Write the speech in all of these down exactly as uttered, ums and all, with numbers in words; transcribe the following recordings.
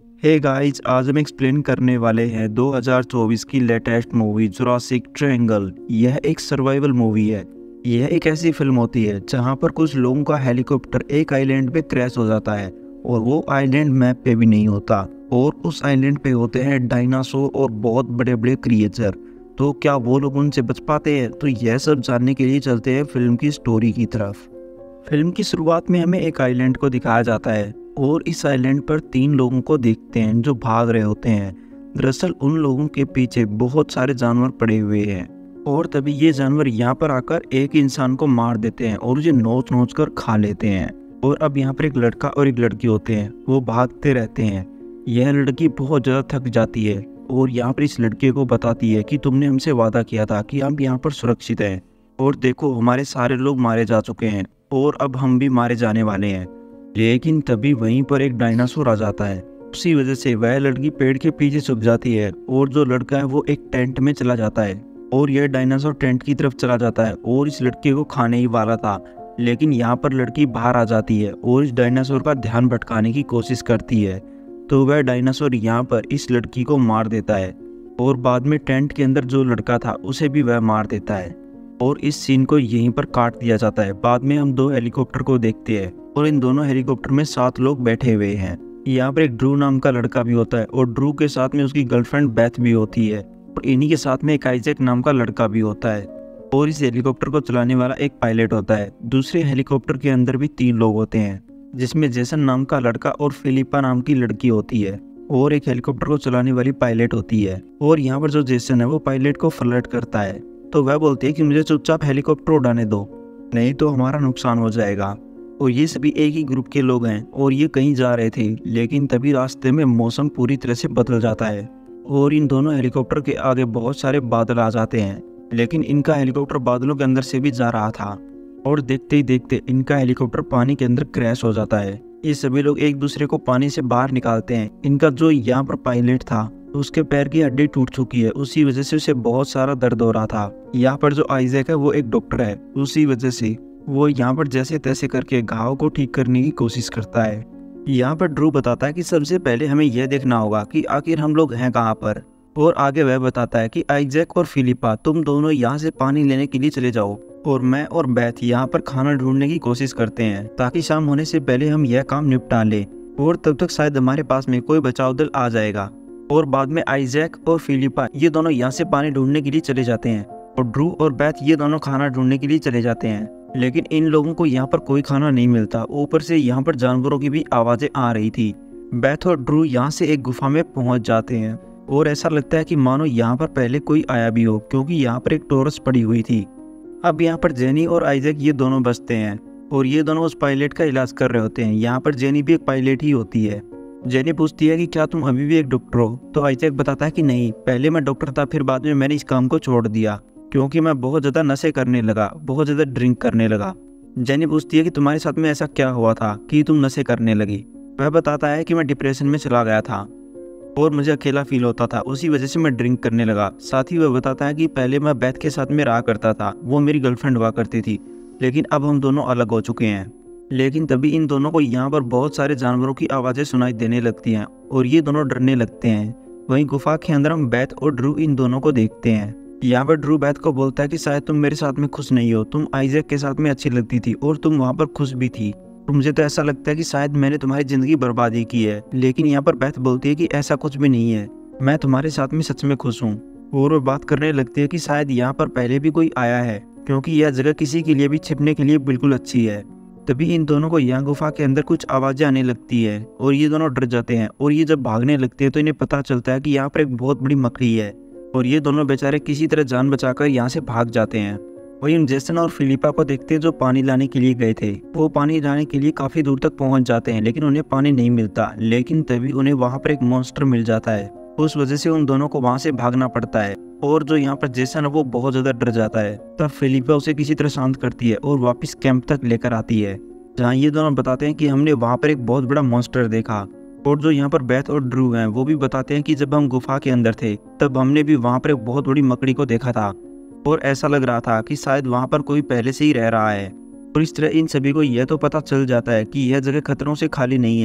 Hey guys, आज हम explain करने वाले हैं दो हज़ार चौबीस की लेटेस्ट मूवी जुरासिक ट्रायंगल। यह एक सर्वाइवल मूवी है। यह एक ऐसी फिल्म होती है जहां पर कुछ लोगों का हेलीकॉप्टर एक आइलैंड पे क्रैश हो जाता है और वो आइलैंड मैप पे भी नहीं होता और उस आइलैंड पे होते हैं डायनासोर और बहुत बड़े बड़े क्रिएचर। तो क्या वो लोग उनसे बच पाते हैं? तो यह सब जानने के लिए चलते हैं फिल्म की स्टोरी की तरफ। फिल्म की शुरुआत में हमें एक आइलैंड को दिखाया जाता है और इस आइलैंड पर तीन लोगों को देखते हैं जो भाग रहे होते हैं। दरअसल उन लोगों के पीछे बहुत सारे जानवर पड़े हुए हैं और तभी ये जानवर यहाँ पर आकर एक इंसान को मार देते हैं और उसे नोच नोच कर खा लेते हैं। और अब यहाँ पर एक लड़का और एक लड़की होते हैं, वो भागते रहते हैं। यह लड़की बहुत ज़्यादा थक जाती है और यहाँ पर इस लड़के को बताती है कि तुमने हमसे वादा किया था कि हम यहाँ पर सुरक्षित हैं और देखो हमारे सारे लोग मारे जा चुके हैं और अब हम भी मारे जाने वाले हैं। लेकिन तभी वहीं पर एक डायनासोर आ जाता है। उसी वजह से वह लड़की पेड़ के पीछे छुप जाती है और जो लड़का है वो एक टेंट में चला जाता है और यह डायनासोर टेंट की तरफ चला जाता है और इस लड़के को खाने ही वाला था। लेकिन यहाँ पर लड़की बाहर आ जाती है और इस डायनासोर का ध्यान भटकाने की कोशिश करती है। तो वह डायनासोर यहाँ पर इस लड़की को मार देता है और बाद में टेंट के अंदर जो लड़का था उसे भी वह मार देता है और इस सीन को यहीं पर काट दिया जाता है। बाद में हम दो हेलीकॉप्टर को देखते हैं और इन दोनों हेलीकॉप्टर में सात लोग बैठे हुए हैं। यहाँ पर एक ड्रू नाम का लड़का भी होता है और ड्रू के साथ में उसकी गर्लफ्रेंड बेथ भी होती है और इन्हीं के साथ में एक आइजैक नाम का लड़का भी होता है और इस हेलीकॉप्टर को चलाने वाला एक पायलट होता है। दूसरे हेलीकॉप्टर के अंदर भी तीन लोग होते हैं जिसमें जेसन नाम का लड़का और फिलिपा नाम की लड़की होती है और एक हेलीकॉप्टर को चलाने वाली पायलट होती है। और यहाँ पर जो जेसन है वो पायलट को फ्लर्ट करता है तो वह बोलती है कि मुझे चुपचाप हेलीकॉप्टर उड़ाने दो, नहीं तो हमारा नुकसान हो जाएगा। और ये सभी एक ही ग्रुप के लोग हैं और ये कहीं जा रहे थे, लेकिन तभी रास्ते में मौसम पूरी तरह से बदल जाता है और इन दोनों हेलीकॉप्टर के आगे बहुत सारे बादल आ जाते हैं। लेकिन इनका हेलीकॉप्टर बादलों के अंदर से भी जा रहा था और देखते ही देखते इनका हेलीकॉप्टर पानी के अंदर क्रैश हो जाता है। ये सभी लोग एक दूसरे को पानी से बाहर निकालते हैं। इनका जो यहाँ पर पायलट था उसके पैर की हड्डी टूट चुकी है, उसी वजह से उसे बहुत सारा दर्द हो रहा था। यहाँ पर जो आइजैक है वो एक डॉक्टर है, उसी वजह से वो यहाँ पर जैसे तैसे करके घाव को ठीक करने की कोशिश करता है। यहाँ पर ड्रू बताता है कि सबसे पहले हमें यह देखना होगा कि आखिर हम लोग हैं कहाँ पर। और आगे वह बताता है कि आइजैक और फिलिपा तुम दोनों यहाँ से पानी लेने के लिए चले जाओ और मैं और बेथ यहाँ पर खाना ढूंढने की कोशिश करते हैं ताकि शाम होने से पहले हम यह काम निपटा लें और तब तक शायद हमारे पास में कोई बचाव दल आ जाएगा। और बाद में आइजैक और फिलिपा ये दोनों यहाँ से पानी ढूंढने के लिए चले जाते हैं और ड्रू और बेथ ये दोनों खाना ढूंढने के लिए चले जाते हैं। लेकिन इन लोगों को यहाँ पर कोई खाना नहीं मिलता, ऊपर से यहाँ पर जानवरों की भी आवाज़ें आ रही थी। बेथ और ड्रू यहाँ से एक गुफा में पहुँच जाते हैं और ऐसा लगता है कि मानो यहाँ पर पहले कोई आया भी हो, क्योंकि यहाँ पर एक टोरस पड़ी हुई थी। अब यहाँ पर जेनी और आइजैक ये दोनों बचते हैं और ये दोनों उस पायलट का इलाज कर रहे होते हैं। यहाँ पर जेनी भी एक पायलट ही होती है। जेनी पूछती है कि क्या तुम अभी भी एक डॉक्टर हो? तो आइजैक बताता है कि नहीं, पहले मैं डॉक्टर था, फिर बाद में मैंने इस काम को छोड़ दिया क्योंकि मैं बहुत ज़्यादा नशे करने लगा, बहुत ज़्यादा ड्रिंक करने लगा। जेनी पूछती है कि तुम्हारे साथ में ऐसा क्या हुआ था कि तुम नशे करने लगी? वह बताता है कि मैं डिप्रेशन में चला गया था और मुझे अकेला फील होता था, उसी वजह से मैं ड्रिंक करने लगा। साथ ही वह बताता है कि पहले मैं बेथ के साथ में रहा करता था, वो मेरी गर्लफ्रेंड हुआ करती थी, लेकिन अब हम दोनों अलग हो चुके हैं। लेकिन तभी इन दोनों को यहाँ पर बहुत सारे जानवरों की आवाज़ें सुनाई देने लगती हैं और ये दोनों डरने लगते हैं। वहीं गुफा के अंदर हम बेथ और ड्रू इन दोनों को देखते हैं। यहाँ पर ड्रू बेथ को बोलता है कि शायद तुम मेरे साथ में खुश नहीं हो, तुम आइजैक के साथ में अच्छी लगती थी और तुम वहाँ पर खुश भी थी और मुझे तो ऐसा लगता है कि शायद मैंने तुम्हारी ज़िंदगी बर्बादी की है। लेकिन यहाँ पर बेथ बोलती है कि ऐसा कुछ भी नहीं है, मैं तुम्हारे साथ में सच में खुश हूँ। और वो बात करने लगती है कि शायद यहाँ पर पहले भी कोई आया है क्योंकि यह जगह किसी के लिए भी छिपने के लिए बिल्कुल अच्छी है। तभी इन दोनों को यहाँ गुफा के अंदर कुछ आवाज़ें आने लगती है और ये दोनों डर जाते हैं और ये जब भागने लगते हैं तो इन्हें पता चलता है कि यहाँ पर एक बहुत बड़ी मकड़ी है और ये दोनों बेचारे किसी तरह जान बचाकर यहाँ से भाग जाते हैं। वहीं हम जेसन और फिलिपा को देखते हैं जो पानी लाने के लिए गए थे। वो पानी लाने के लिए काफ़ी दूर तक पहुँच जाते हैं लेकिन उन्हें पानी नहीं मिलता। लेकिन तभी उन्हें वहाँ पर एक मॉन्स्टर मिल जाता है, उस वजह से उन दोनों को वहाँ से भागना पड़ता है और जो यहाँ पर जेसन है वो बहुत ज़्यादा डर जाता है। तब फिलिपा उसे किसी तरह शांत करती है और वापस कैंप तक लेकर आती है जहाँ ये दोनों बताते हैं कि हमने वहाँ पर एक बहुत बड़ा मॉन्स्टर देखा। और जो यहाँ पर बेथ और ड्रू हैं वो भी बताते हैं कि जब हम गुफा के अंदर थे तब हमने भी वहाँ पर एक बहुत बड़ी मकड़ी को देखा था और ऐसा लग रहा था कि शायद वहाँ पर कोई पहले से ही रह रहा है। और इस तरह इन सभी को यह तो पता चल जाता है कि यह जगह खतरों से खाली नहीं है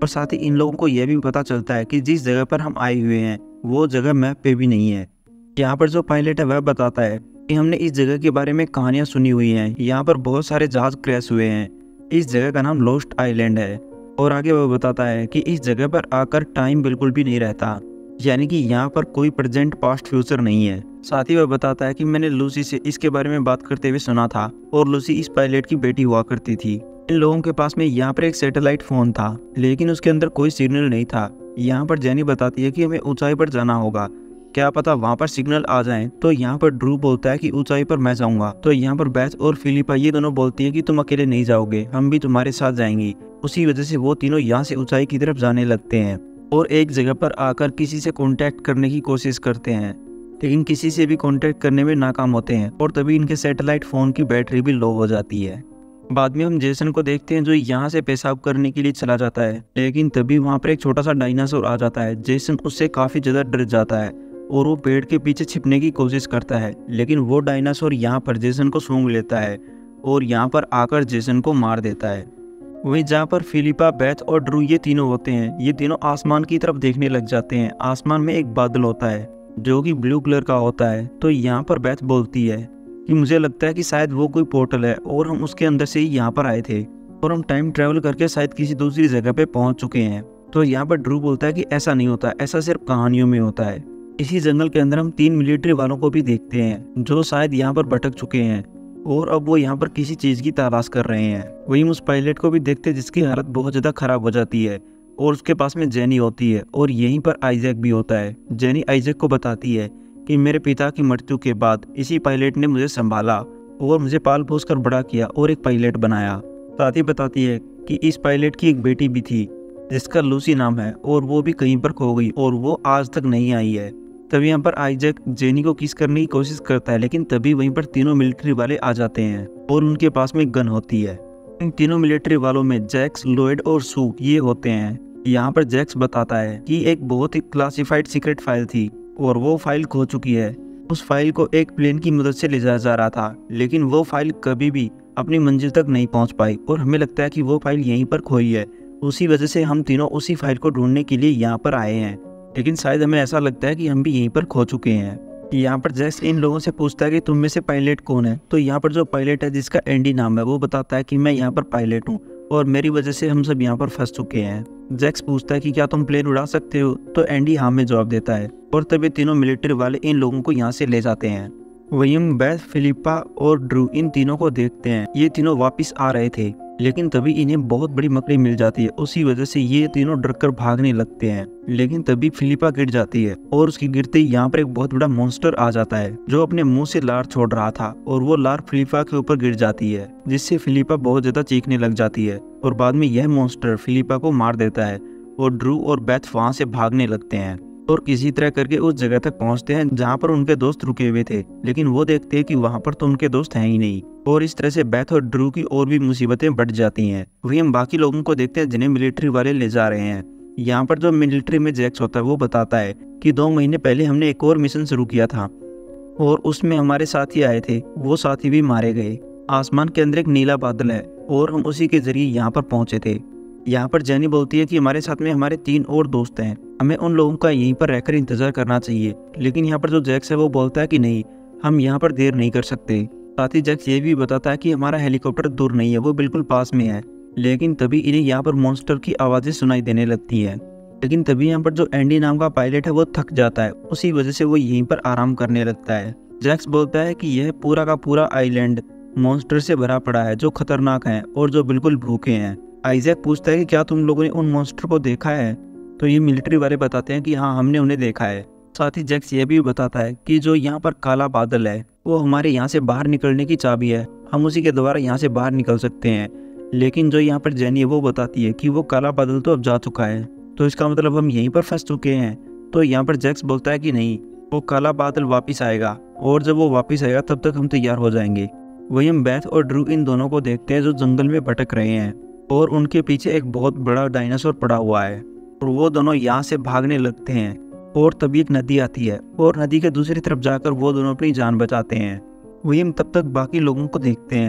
और साथ ही इन लोगों को यह भी पता चलता है कि जिस जगह पर हम आए हुए हैं वो जगह मैप पे भी नहीं है। यहाँ पर जो पायलट है वह बताता है कि हमने इस जगह के बारे में कहानियाँ सुनी हुई हैं, यहाँ पर बहुत सारे जहाज क्रैश हुए हैं, इस जगह का नाम लॉस्ट आइलैंड है। और आगे वह बताता है कि इस जगह पर आकर टाइम बिल्कुल भी नहीं रहता, यानी कि यहाँ पर कोई प्रेजेंट पास्ट फ्यूचर नहीं है। साथ ही वह बताता है कि मैंने लूसी से इसके बारे में बात करते हुए सुना था और लूसी इस पायलट की बेटी हुआ करती थी। इन लोगों के पास में यहाँ पर एक सैटेलाइट फोन था, लेकिन उसके अंदर कोई सिग्नल नहीं था। यहाँ पर जेनी बताती है कि हमें ऊंचाई पर जाना होगा, क्या पता वहाँ पर सिग्नल आ जाए। तो यहाँ पर ड्रू बोलता है कि ऊंचाई पर मैं जाऊंगा। तो यहाँ पर बेथ और फिलिपा ये दोनों बोलती है कि तुम अकेले नहीं जाओगे, हम भी तुम्हारे साथ जाएंगी। उसी वजह से वो तीनों यहाँ से ऊंचाई की तरफ जाने लगते हैं और एक जगह पर आकर किसी से कांटेक्ट करने की कोशिश करते हैं, लेकिन किसी से भी कांटेक्ट करने में नाकाम होते हैं और तभी इनके सैटेलाइट फ़ोन की बैटरी भी लो हो जाती है। बाद में हम जेसन को देखते हैं जो यहाँ से पेशाब करने के लिए चला जाता है, लेकिन तभी वहाँ पर एक छोटा सा डायनासोर आ जाता है। जेसन उससे काफ़ी ज़्यादा डर जाता है और वो पेड़ के पीछे छिपने की कोशिश करता है, लेकिन वो डायनासोर यहाँ पर जेसन को सूंघ लेता है और यहाँ पर आकर जेसन को मार देता है। वहीं जहाँ पर फिलिपा, बेथ और ड्रू ये तीनों होते हैं, ये तीनों आसमान की तरफ देखने लग जाते हैं। आसमान में एक बादल होता है जो कि ब्लू कलर का होता है। तो यहाँ पर बेथ बोलती है कि मुझे लगता है कि शायद वो कोई पोर्टल है और हम उसके अंदर से ही यहाँ पर आए थे और हम टाइम ट्रैवल करके शायद किसी दूसरी जगह पे पहुँच चुके हैं। तो यहाँ पर ड्रू बोलता है कि ऐसा नहीं होता, ऐसा सिर्फ कहानियों में होता है। इसी जंगल के अंदर हम तीन मिलिट्री वालों को भी देखते हैं जो शायद यहाँ पर भटक चुके हैं और अब वो यहाँ पर किसी चीज़ की तलाश कर रहे हैं। वहीं उस पायलट को भी देखते हैं जिसकी हालत बहुत ज़्यादा खराब हो जाती है और उसके पास में जेनी होती है और यहीं पर आइजैक भी होता है। जेनी आइजैक को बताती है कि मेरे पिता की मृत्यु के बाद इसी पायलट ने मुझे संभाला और मुझे पाल पोस कर बड़ा किया और एक पायलट बनाया। साथ ही बताती है कि इस पायलट की एक बेटी भी थी जिसका लूसी नाम है और वो भी कहीं पर खो गई और वो आज तक नहीं आई है। तभी यहाँ पर आइजैक जेनी को किस करने की कोशिश करता है, लेकिन तभी वहीं पर तीनों मिलिट्री वाले आ जाते हैं और उनके पास में गन होती है। इन तीनों मिलिट्री वालों में जैक्स, लॉयड और सू ये होते हैं। यहाँ पर जैक्स बताता है कि एक बहुत ही क्लासिफाइड सीक्रेट फाइल थी और वो फाइल खो चुकी है। उस फाइल को एक प्लेन की मदद से ले जाया जा रहा था, लेकिन वो फाइल कभी भी अपनी मंजिल तक नहीं पहुँच पाई और हमें लगता है कि वो फाइल यहीं पर खोई है। उसी वजह से हम तीनों उसी फाइल को ढूंढने के लिए यहाँ पर आए हैं, लेकिन शायद हमें ऐसा लगता है कि हम भी यहीं पर खो चुके हैं। यहाँ पर जैक्स इन लोगों से पूछता है कि तुम में से पायलट कौन है। तो यहाँ पर जो पायलट है जिसका एंडी नाम है वो बताता है कि मैं यहाँ पर पायलट हूँ और मेरी वजह से हम सब यहाँ पर फंस चुके हैं। जैक्स पूछता है कि क्या तुम प्लेन उड़ा सकते हो, तो एंडी हाँ में जवाब देता है और तभी तीनों मिलिट्री वाले इन लोगों को यहाँ से ले जाते हैं। वहीं हम बेथ, फिलिपा और ड्रू इन तीनों को देखते हैं। ये तीनों वापस आ रहे थे, लेकिन तभी इन्हें बहुत बड़ी मकड़ी मिल जाती है। उसी वजह से ये तीनों डरकर भागने लगते हैं, लेकिन तभी फिलिपा गिर जाती है और उसकी गिरते ही यहाँ पर एक बहुत बड़ा मॉन्स्टर आ जाता है जो अपने मुंह से लार छोड़ रहा था और वो लार फिलिपा के ऊपर गिर जाती है, जिससे फिलिपा बहुत ज्यादा चीखने लग जाती है और बाद में यह मॉन्स्टर फिलिपा को मार देता है और ड्रू और बेथ वहाँ से भागने लगते हैं और किसी तरह करके उस जगह तक पहुंचते हैं जहां पर उनके दोस्त रुके हुए थे, लेकिन वो देखते हैं कि वहां पर तो उनके दोस्त हैं ही नहीं और इस तरह से बेथ और ड्रू की और भी मुसीबतें बढ़ जाती हैं। वहीं हम बाकी लोगों को देखते हैं जिन्हें मिलिट्री वाले ले जा रहे हैं। यहाँ पर जो मिलिट्री में जैक्स होता है वो बताता है कि दो महीने पहले हमने एक और मिशन शुरू किया था और उसमें हमारे साथी आए थे, वो साथी भी मारे गए। आसमान के अंदर एक नीला बादल है और हम उसी के जरिए यहाँ पर पहुंचे थे। यहाँ पर जेनी बोलती है कि हमारे साथ में हमारे तीन और दोस्त हैं, हमें उन लोगों का यहीं पर रहकर इंतजार करना चाहिए। लेकिन यहाँ पर जो जैक्स है वो बोलता है कि नहीं, हम यहाँ पर देर नहीं कर सकते। साथ ही जैक्स ये भी बताता है कि हमारा हेलीकॉप्टर दूर नहीं है, वो बिल्कुल पास में है। लेकिन तभी इन्हें यहाँ पर मॉन्स्टर की आवाज़ें सुनाई देने लगती हैं। लेकिन तभी यहाँ पर जो एंडी नाम का पायलट है वो थक जाता है, उसी वजह से वो यहीं पर आराम करने लगता है। जैक्स बोलता है कि यह पूरा का पूरा आइलैंड मॉन्स्टर से भरा पड़ा है जो खतरनाक हैं और जो बिल्कुल भूखे हैं। आइजैक पूछता है कि क्या तुम लोगों ने उन मॉन्स्टर को देखा है, तो ये मिलिट्री वाले बताते हैं कि हाँ हमने उन्हें देखा है। साथ ही जैक्स ये भी बताता है कि जो यहाँ पर काला बादल है वो हमारे यहाँ से बाहर निकलने की चाबी है, हम उसी के द्वारा यहाँ से बाहर निकल सकते हैं। लेकिन जो यहाँ पर जेनी है वो बताती है कि वो काला बादल तो अब जा चुका है, तो इसका मतलब हम यहीं पर फंस चुके हैं। तो यहाँ पर जैक्स बोलता है कि नहीं, वो काला बादल वापस आएगा और जब वो वापस आएगा तब तक हम तैयार हो जाएंगे। वहीं हम बेथ और ड्रू इन दोनों को देखते हैं जो जंगल में भटक रहे हैं और उनके पीछे एक बहुत बड़ा डायनासोर पड़ा हुआ है और वो दोनों यहाँ से भागने लगते हैं और तभी एक नदी आती है और नदी के दूसरी तरफ जाकर वो दोनों अपनी जान बचाते हैं। वहीं हम तब तक बाकी लोगों को देखते हैं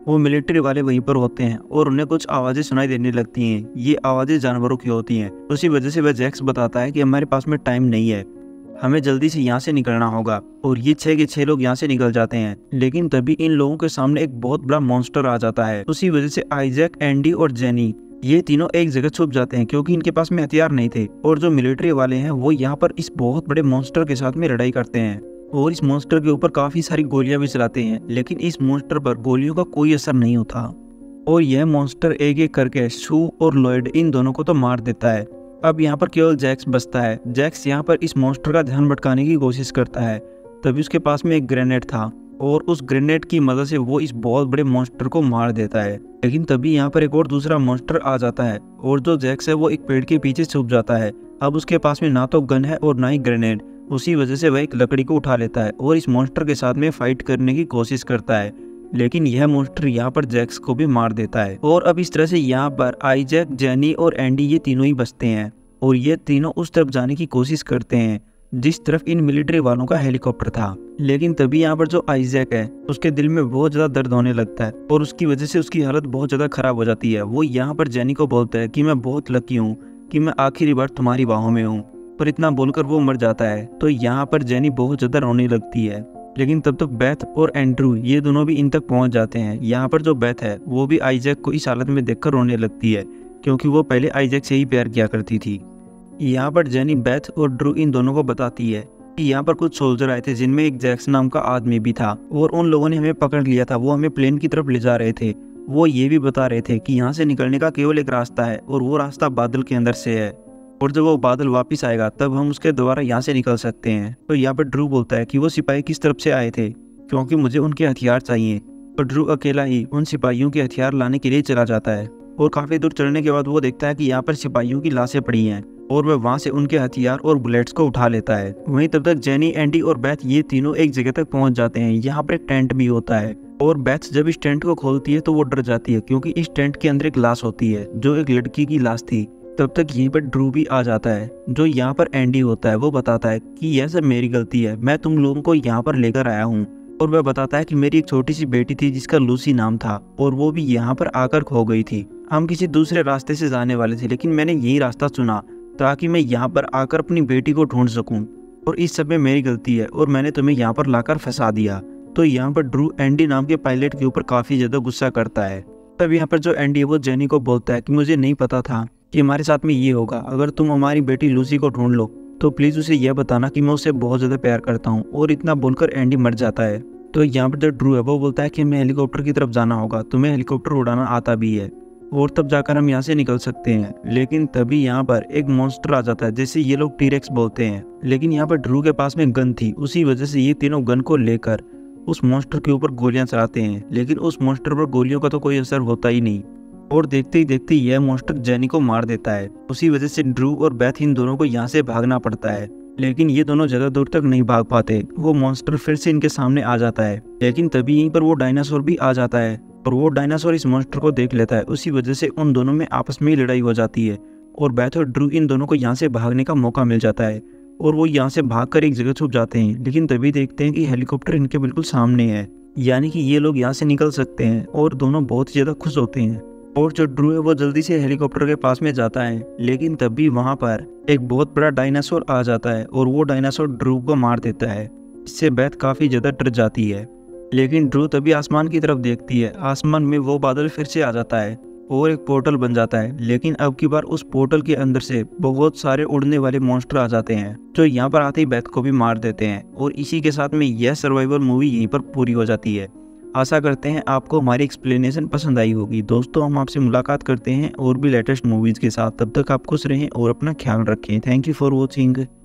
वो मिलिट्री वाले वहीं पर होते हैं और उन्हें कुछ आवाज़ें सुनाई देने लगती हैं। ये आवाज़ें जानवरों की होती हैं। उसी वजह से वह जैक्स बताता है कि हमारे पास में टाइम नहीं है, हमें जल्दी से यहाँ से निकलना होगा। और ये छह के छह लोग यहाँ से निकल जाते हैं। लेकिन तभी इन लोगों के सामने एक बहुत बड़ा मॉन्स्टर आ जाता है। उसी वजह से आइजैक, एंडी और जेनी ये तीनों एक जगह छुप जाते हैं क्योंकि इनके पास में हथियार नहीं थे। और जो मिलिट्री वाले हैं वो यहाँ पर इस बहुत बड़े मॉन्स्टर के साथ में लड़ाई करते हैं और इस मॉन्स्टर के ऊपर काफी सारी गोलियां भी चलाते हैं। लेकिन इस मॉन्स्टर पर गोलियों का कोई असर नहीं होता और यह मॉन्स्टर एक एक करके शू और लॉयड इन दोनों को तो मार देता है। अब यहाँ पर केवल जैक्स बचता है। जैक्स यहाँ पर इस मॉन्स्टर का ध्यान भटकाने की कोशिश करता है। तभी उसके पास में एक ग्रेनेड था और उस ग्रेनेड की मदद से वो इस बहुत बड़े मॉन्स्टर को मार देता है। लेकिन तभी यहाँ पर एक और दूसरा मॉन्स्टर आ जाता है और जो जैक्स है वो एक पेड़ के पीछे छुप जाता है। अब उसके पास में ना तो गन है और ना ही ग्रेनेड। उसी वजह से वह एक लकड़ी को उठा लेता है और इस मॉन्स्टर के साथ में फाइट करने की कोशिश करता है। लेकिन यह मॉन्स्टर यहाँ पर जैक्स को भी मार देता है। और अब इस तरह से यहाँ पर आइजैक, जेनी और एंडी ये तीनों ही बचते हैं और ये तीनों उस तरफ जाने की कोशिश करते हैं जिस तरफ इन मिलिट्री वालों का हेलीकॉप्टर था। लेकिन तभी यहाँ पर जो आइजैक है उसके दिल में बहुत ज्यादा दर्द होने लगता है और उसकी वजह से उसकी हालत बहुत ज्यादा खराब हो जाती है। वो यहाँ पर जेनी को बोलता है कि मैं बहुत लकी हूँ कि मैं आखिरी बार तुम्हारी बाहों में हूँ, पर इतना बोलकर वो मर जाता है। तो यहाँ पर जेनी बहुत ज्यादा रोने लगती है। लेकिन तब तक बेथ और एंड्रू ये दोनों भी इन तक पहुंच जाते हैं। यहाँ पर जो बेथ है वो भी आइजैक को इस हालत में देखकर रोने लगती है क्योंकि वो पहले आइजैक से ही प्यार किया करती थी। यहाँ पर जेनी बेथ और ड्रू इन दोनों को बताती है कि यहाँ पर कुछ सोल्जर आए थे जिनमें एक जैक्स नाम का आदमी भी था और उन लोगों ने हमें पकड़ लिया था। वो हमें प्लेन की तरफ ले जा रहे थे। वो ये भी बता रहे थे कि यहाँ से निकलने का केवल एक रास्ता है और वो रास्ता बादल के अंदर से है और जब वो बादल वापस आएगा तब हम उसके द्वारा यहाँ से निकल सकते हैं। तो यहाँ पर ड्रू बोलता है कि वो सिपाही किस तरफ से आए थे क्योंकि मुझे उनके हथियार चाहिए। और ड्रू अकेला ही उन सिपाहियों के हथियार लाने के लिए चला जाता है और काफी दूर चलने के बाद वो देखता है कि यहाँ पर सिपाहियों की लाशें पड़ी हैं और वह वहाँ से उनके हथियार और बुलेट्स को उठा लेता है। वहीं तब तक जेनी, एंडी और बेथ ये तीनों एक जगह तक पहुंच जाते हैं। यहाँ पर एक टेंट भी होता है और बेथ जब इस टेंट को खोलती है तो वो डर जाती है क्योंकि इस टेंट के अंदर एक लाश होती है जो एक लड़की की लाश थी। तब तक यहीं पर ड्रू भी आ जाता है। जो यहाँ पर एंडी होता है वो बताता है कि यह सब मेरी गलती है, मैं तुम लोगों को यहाँ पर लेकर आया हूँ। और वह बताता है कि मेरी एक छोटी सी बेटी थी जिसका लूसी नाम था और वो भी यहाँ पर आकर खो गई थी। हम किसी दूसरे रास्ते से जाने वाले थे लेकिन मैंने यही रास्ता चुना ताकि मैं यहाँ पर आकर अपनी बेटी को ढूंढ सकूं और इस सब में मेरी गलती है और मैंने तुम्हें यहाँ पर लाकर फंसा दिया। तो यहाँ पर ड्रू एंडी नाम के पायलट के ऊपर काफी ज्यादा गुस्सा करता है। तब यहाँ पर जो एंडी है वो जेनी को बोलता है कि मुझे नहीं पता था कि हमारे साथ में ये होगा। अगर तुम हमारी बेटी लूसी को ढूंढ लो तो प्लीज उसे यह बताना कि मैं उसे बहुत ज्यादा प्यार करता हूँ। और इतना बोलकर एंडी मर जाता है। तो यहाँ पर जो ड्रू है वो बोलता है कि हमें हेलीकॉप्टर की तरफ जाना होगा, तुम्हें हेलीकॉप्टर उड़ाना आता भी है और तब जाकर हम यहाँ से निकल सकते हैं। लेकिन तभी यहाँ पर एक मॉन्स्टर आ जाता है जिसे ये लोग टीरेक्स बोलते हैं। लेकिन यहाँ पर ड्रू के पास में गन थी, उसी वजह से ये तीनों गन को लेकर उस मॉन्स्टर के ऊपर गोलियां चलाते हैं। लेकिन उस मॉन्स्टर पर गोलियों का तो कोई असर होता ही नहीं और देखते ही देखते यह मॉन्स्टर जेनी को मार देता है। उसी वजह से ड्रू और बेथ इन दोनों को यहाँ से भागना पड़ता है। लेकिन ये दोनों ज्यादा दूर तक नहीं भाग पाते। वो मॉन्स्टर फिर से इनके सामने आ जाता है। लेकिन तभी यहीं पर वो डायनासोर भी आ जाता है और वो डायनासोर इस मॉन्स्टर को देख लेता है। उसी वजह से उन दोनों में आपस में ही लड़ाई हो जाती है और बेथ और ड्रू इन दोनों को यहाँ से भागने का मौका मिल जाता है और वो यहाँ से भागकर एक जगह छुप जाते हैं। लेकिन तभी देखते हैं कि हेलीकॉप्टर इनके बिल्कुल सामने है, यानी कि ये लोग यहाँ से निकल सकते हैं और दोनों बहुत ही ज्यादा खुश होते हैं। और जो ड्रू है वो जल्दी से हेलीकॉप्टर के पास में जाता है। लेकिन तभी वहाँ पर एक बहुत बड़ा डायनासोर आ जाता है और वो डायनासोर ड्रू को मार देता है। इससे बेथ काफी ज्यादा डर जाती है। लेकिन ड्रू तभी आसमान की तरफ देखती है। आसमान में वो बादल फिर से आ जाता है और एक पोर्टल बन जाता है। लेकिन अब की बार उस पोर्टल के अंदर से बहुत सारे उड़ने वाले मॉन्स्टर आ जाते हैं जो यहाँ पर आते ही बेथ को भी मार देते हैं। और इसी के साथ में यह सर्वाइवल मूवी यहीं पर पूरी हो जाती है। आशा करते हैं आपको हमारी एक्सप्लेनेशन पसंद आई होगी। दोस्तों हम आपसे मुलाकात करते हैं और भी लेटेस्ट मूवीज के साथ। तब तक आप खुश रहें और अपना ख्याल रखें। Thank you for watching.